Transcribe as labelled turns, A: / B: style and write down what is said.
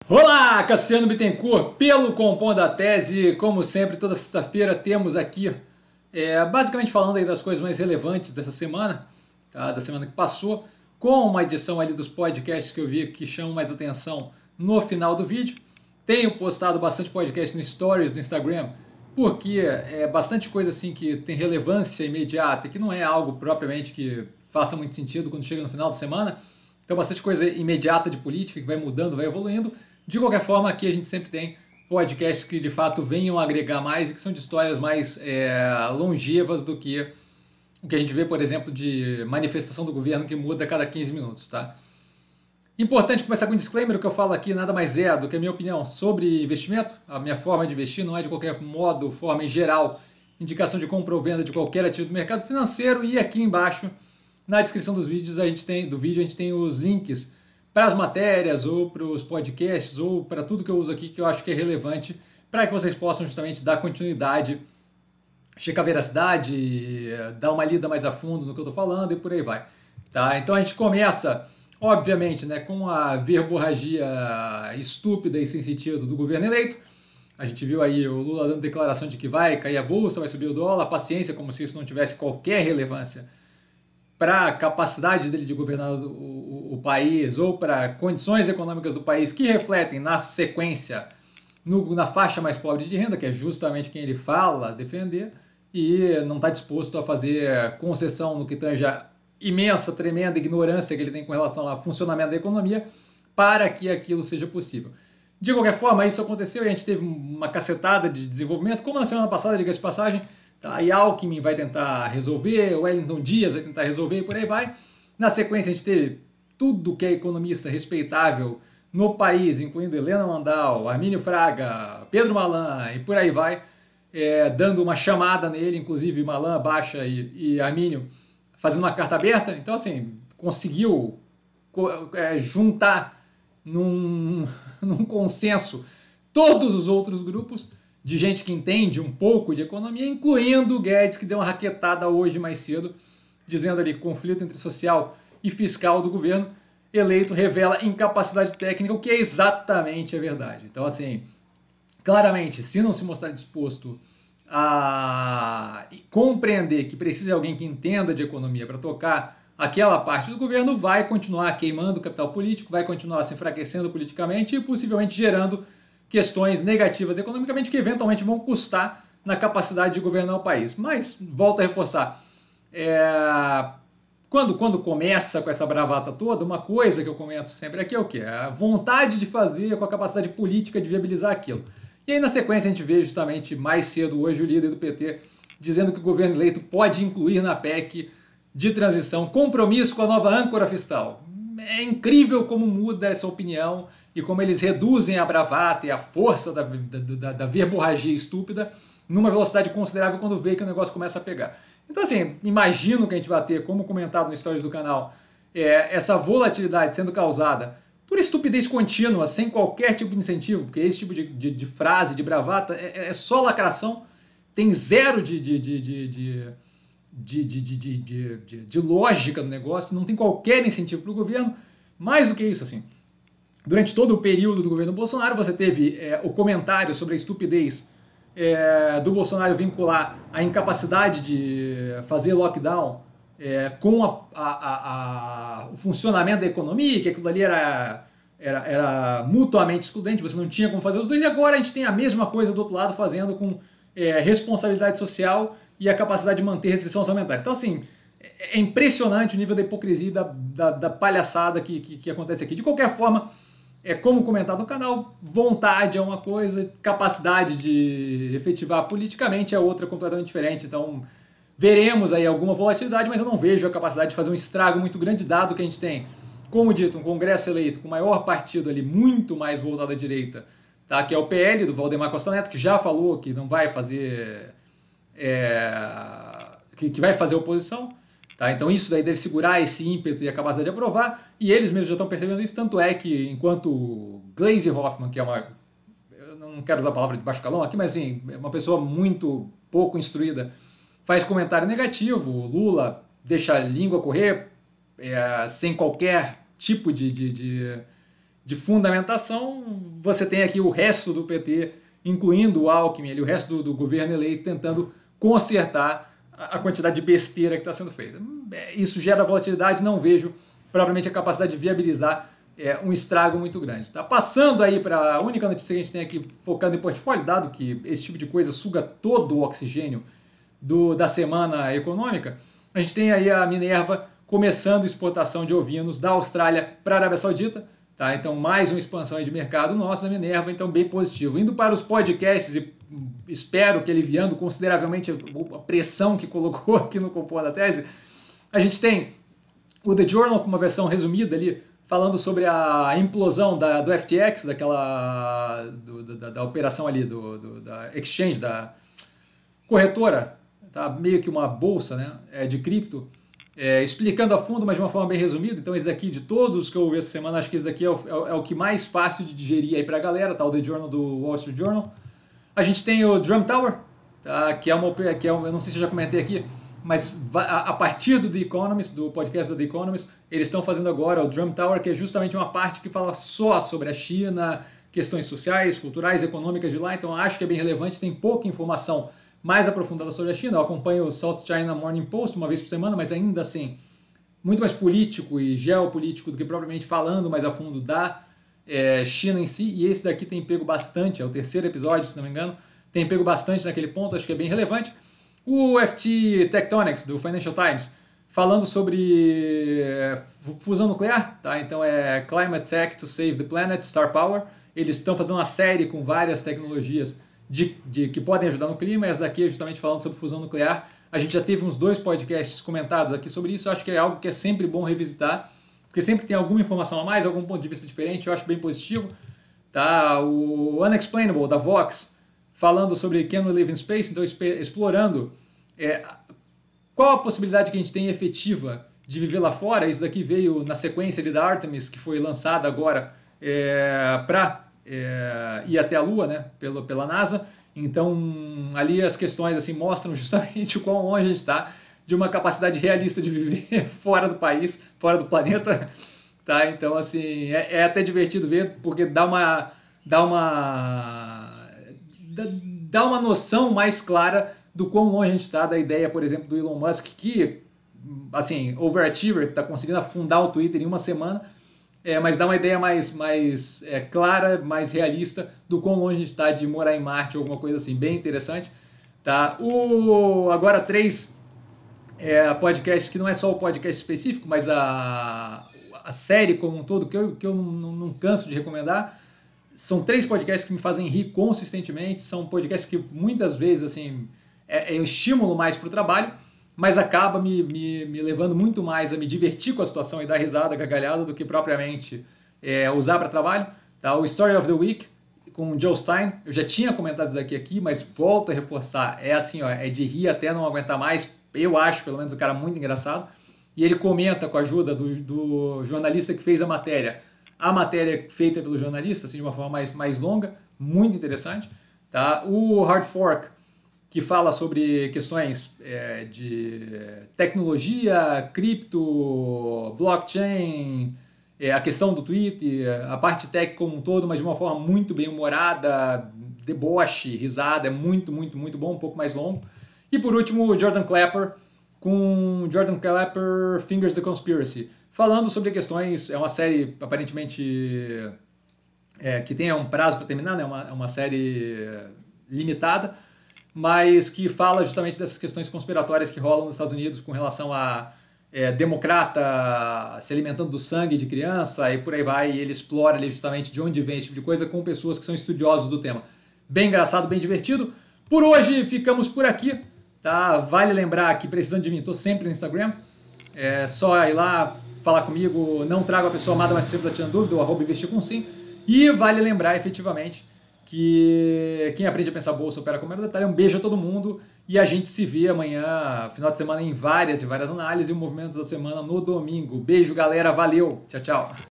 A: Olá, Cassiano Bittencourt, pelo Compondo a Tese. Como sempre, toda sexta-feira temos aqui, basicamente falando aí das coisas mais relevantes dessa semana, tá? Da semana que passou, com uma edição ali dos podcasts que eu vi que chamam mais atenção no final do vídeo. Tenho postado bastante podcast no Stories do Instagram, porque é bastante coisa assim que tem relevância imediata, que não é algo propriamente que faça muito sentido quando chega no final de semana. Então, bastante coisa imediata de política que vai mudando, vai evoluindo. De qualquer forma, aqui a gente sempre tem podcasts que de fato venham agregar mais e que são de histórias mais longevas do que o que a gente vê, por exemplo, de manifestação do governo que muda a cada 15 minutos. Tá? Importante começar com um disclaimer: o que eu falo aqui nada mais é do que a minha opinião sobre investimento. A minha forma de investir não é de qualquer modo, forma em geral, indicação de compra ou venda de qualquer ativo do mercado financeiro. E aqui embaixo, na descrição dos vídeos, a gente tem os links para as matérias, ou para os podcasts, ou para tudo que eu uso aqui que eu acho que é relevante, para que vocês possam justamente dar continuidade, checar a veracidade, dar uma lida mais a fundo no que eu estou falando e por aí vai. Tá? Então a gente começa, obviamente, né, com a verborragia estúpida e sem sentido do governo eleito. A gente viu aí o Lula dando declaração de que vai cair a bolsa, vai subir o dólar, paciência, como se isso não tivesse qualquer relevância para a capacidade dele de governar o país ou para condições econômicas do país que refletem na sequência na faixa mais pobre de renda, que é justamente quem ele fala defender, e não está disposto a fazer concessão no que tange a imensa, tremenda ignorância que ele tem com relação ao funcionamento da economia para que aquilo seja possível. De qualquer forma, isso aconteceu e a gente teve uma cacetada de desenvolvimento, como na semana passada, diga de passagem. Tá, e Alckmin vai tentar resolver, o Wellington Dias vai tentar resolver e por aí vai. Na sequência a gente teve tudo que é economista respeitável no país, incluindo Helena Landau, Armínio Fraga, Pedro Malan e por aí vai, dando uma chamada nele, inclusive Malan, Baixa e Armínio fazendo uma carta aberta. Então assim, conseguiu juntar num consenso todos os outros grupos de gente que entende um pouco de economia, incluindo o Guedes, que deu uma raquetada hoje mais cedo, dizendo ali que o conflito entre social e fiscal do governo eleito revela incapacidade técnica, o que é exatamente a verdade. Então, assim, claramente, se não se mostrar disposto a compreender que precisa de alguém que entenda de economia para tocar aquela parte do governo, vai continuar queimando o capital político, vai continuar se enfraquecendo politicamente e possivelmente gerando questões negativas economicamente que eventualmente vão custar na capacidade de governar o país. Mas, volto a reforçar, quando começa com essa bravata toda, uma coisa que eu comento sempre aqui é o quê? A vontade de fazer com a capacidade política de viabilizar aquilo. E aí, na sequência, a gente vê justamente mais cedo hoje o líder do PT dizendo que o governo eleito pode incluir na PEC de transição compromisso com a nova âncora fiscal. É incrível como muda essa opinião e como eles reduzem a bravata e a força da verborragia estúpida numa velocidade considerável quando vê que o negócio começa a pegar. Então, assim, imagino que a gente vai ter, como comentado no stories do canal, essa volatilidade sendo causada por estupidez contínua, sem qualquer tipo de incentivo, porque esse tipo de frase, de bravata, é só lacração, tem zero de lógica no negócio, não tem qualquer incentivo para o governo. Mais do que isso, assim, durante todo o período do governo Bolsonaro, você teve o comentário sobre a estupidez do Bolsonaro vincular a incapacidade de fazer lockdown com o funcionamento da economia, que aquilo ali era mutuamente excludente, você não tinha como fazer os dois, e agora a gente tem a mesma coisa do outro lado fazendo com responsabilidade social e a capacidade de manter restrição orçamentária. Então, assim, é impressionante o nível da hipocrisia e da palhaçada que acontece aqui. De qualquer forma, como comentado no canal, vontade é uma coisa, capacidade de efetivar politicamente é outra completamente diferente. Então, veremos aí alguma volatilidade, mas eu não vejo a capacidade de fazer um estrago muito grande, dado que a gente tem, como dito, um Congresso eleito com o maior partido ali, muito mais voltado à direita, tá? Que é o PL, do Valdemar Costa Neto, que já falou que não vai fazer... que vai fazer oposição. Tá? Então isso daí deve segurar esse ímpeto e a capacidade de aprovar, e eles mesmos já estão percebendo isso, tanto é que enquanto Gleisi Hoffmann, que é eu não quero usar a palavra de baixo calão aqui, mas assim, é uma pessoa muito pouco instruída, faz comentário negativo, Lula deixa a língua correr sem qualquer tipo de de fundamentação, você tem aqui o resto do PT, incluindo o Alckmin, o resto do governo eleito, tentando consertar a quantidade de besteira que está sendo feita. Isso gera volatilidade, não vejo propriamente a capacidade de viabilizar um estrago muito grande. Tá? Passando aí para a única notícia que a gente tem aqui, focando em portfólio, dado que esse tipo de coisa suga todo o oxigênio da semana econômica, a gente tem aí a Minerva começando exportação de ovinos da Austrália para a Arábia Saudita. Tá? Então, mais uma expansão de mercado nosso da Minerva, então bem positivo. Indo para os podcasts, e espero que aliviando consideravelmente a pressão que colocou aqui no Compondo da Tese, a gente tem o The Journal com uma versão resumida ali, falando sobre a implosão do FTX, da operação ali, da exchange, da corretora, tá? Meio que uma bolsa, né, de cripto, explicando a fundo, mas de uma forma bem resumida. Então esse daqui, de todos que eu ouvi essa semana, acho que esse daqui é o que mais fácil de digerir aí pra galera, tá? O The Journal do Wall Street Journal. A gente tem o Drum Tower, tá? Eu não sei se eu já comentei aqui, mas a partir do The Economist, do podcast da The Economist, eles estão fazendo agora o Drum Tower, que é justamente uma parte que fala só sobre a China, questões sociais, culturais, econômicas de lá, então acho que é bem relevante, tem pouca informação mais aprofundada sobre a China. Eu acompanho o South China Morning Post uma vez por semana, mas ainda assim, muito mais político e geopolítico do que propriamente falando mais a fundo da China em si, e esse daqui tem pego bastante, é o terceiro episódio, se não me engano, tem pego bastante naquele ponto, acho que é bem relevante. O FT Tectonics, do Financial Times, falando sobre fusão nuclear, tá? Então é Climate Tech to Save the Planet, Star Power. Eles estão fazendo uma série com várias tecnologias que podem ajudar no clima, e essa daqui é justamente falando sobre fusão nuclear. A gente já teve uns 2 podcasts comentados aqui sobre isso, eu acho que é algo que é sempre bom revisitar, porque sempre tem alguma informação a mais, algum ponto de vista diferente, eu acho bem positivo. Tá? O Unexplainable, da Vox, falando sobre Can We Live in Space, então explorando qual a possibilidade que a gente tem efetiva de viver lá fora. Isso daqui veio na sequência ali da Artemis, que foi lançada agora para ir até a Lua, né, pela NASA. Então ali as questões assim, mostram justamente o quão longe a gente está de uma capacidade realista de viver fora do país, fora do planeta. Tá? Então assim, é até divertido ver, porque dá uma noção mais clara do quão longe a gente está da ideia, por exemplo, do Elon Musk, que, assim, overachiever, que está conseguindo afundar o Twitter em uma semana, mas dá uma ideia mais clara, mais realista do quão longe a gente está de morar em Marte ou alguma coisa assim, bem interessante. Tá? Agora 3 podcast, que não é só o podcast específico, mas a série como um todo, que eu não canso de recomendar. São 3 podcasts que me fazem rir consistentemente, são podcasts que muitas vezes assim, um estímulo mais para o trabalho, mas acaba me levando muito mais a me divertir com a situação e dar risada, gargalhada, do que propriamente usar para trabalho. Tá? O Story of the Week, com o Joe Stein, eu já tinha comentado isso aqui, mas volto a reforçar, assim, é de rir até não aguentar mais. Eu acho, pelo menos, o cara muito engraçado, e ele comenta com a ajuda do jornalista que fez a matéria feita pelo jornalista, assim, de uma forma mais longa, muito interessante. Tá? O Hard Fork, que fala sobre questões de tecnologia, cripto, blockchain, a questão do Twitter, a parte tech como um todo, mas de uma forma muito bem humorada, deboche, risada, é muito, muito, muito bom, um pouco mais longo. E por último, o Jordan Klepper, com Jordan Klepper Fingers the Conspiracy, falando sobre questões, é uma série aparentemente que tem um prazo para terminar, né? uma série limitada, mas que fala justamente dessas questões conspiratórias que rolam nos Estados Unidos com relação a democrata se alimentando do sangue de criança e por aí vai, e ele explora ali justamente de onde vem esse tipo de coisa com pessoas que são estudiosos do tema. Bem engraçado, bem divertido. Por hoje ficamos por aqui. Tá? Vale lembrar que precisando de mim, estou sempre no Instagram. É só ir lá, falar comigo, não trago a pessoa amada, mas sempre está tirando dúvida, o @investir com sim. E vale lembrar efetivamente que quem aprende a pensar bolsa opera com o menor detalhe. Um beijo a todo mundo e a gente se vê amanhã, final de semana, em várias e várias análises, e o movimento da semana no domingo. Beijo, galera, valeu, tchau, tchau.